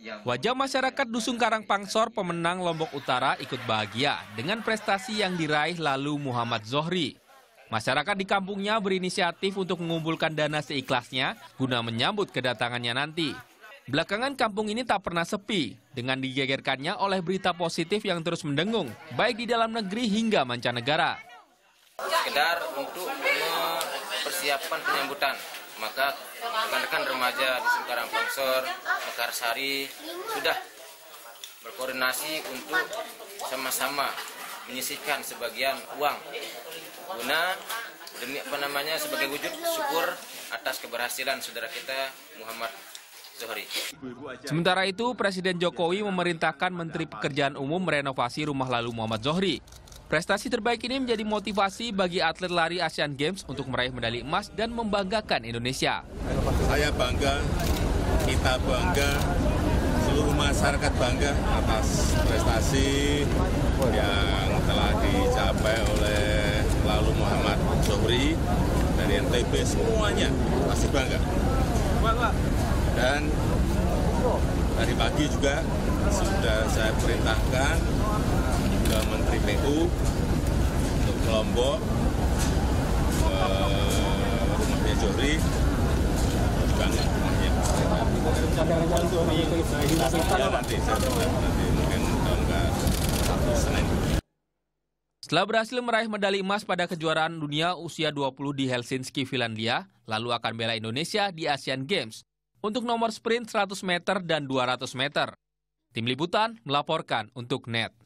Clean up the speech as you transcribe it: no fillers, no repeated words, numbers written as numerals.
Wajah masyarakat Dusun Karangpangsor, pemenang Lombok Utara, ikut bahagia dengan prestasi yang diraih Lalu Muhammad Zohri. Masyarakat di kampungnya berinisiatif untuk mengumpulkan dana seikhlasnya guna menyambut kedatangannya nanti. Belakangan kampung ini tak pernah sepi dengan digegerkannya oleh berita positif yang terus mendengung, baik di dalam negeri hingga mancanegara. Sekedar untuk mempersiapkan penyambutan, maka rekan-rekan remaja di Dusun Karangpangsor, Mekarsari sudah berkoordinasi untuk sama-sama menyisihkan sebagian uang guna demi sebagai wujud syukur atas keberhasilan saudara kita Muhammad Zohri. Sementara itu, Presiden Jokowi memerintahkan Menteri Pekerjaan Umum merenovasi rumah Lalu Muhammad Zohri. Prestasi terbaik ini menjadi motivasi bagi atlet lari Asian Games untuk meraih medali emas dan membanggakan Indonesia. Saya bangga, kita bangga, seluruh masyarakat bangga atas prestasi yang telah dicapai oleh Lalu Muhammad Zohri dari NTB, semuanya pasti bangga. Dan tadi pagi juga sudah saya perintahkan ke Menteri PU untuk ke Lombok, rumahnya Zohri, bangga rumahnya. Ya, nanti mungkin kalau nggak Senin. Setelah berhasil meraih medali emas pada kejuaraan dunia usia 20 di Helsinki, Finlandia, lalu akan bela Indonesia di Asian Games untuk nomor sprint 100 meter dan 200 meter. Tim Liputan melaporkan untuk NET.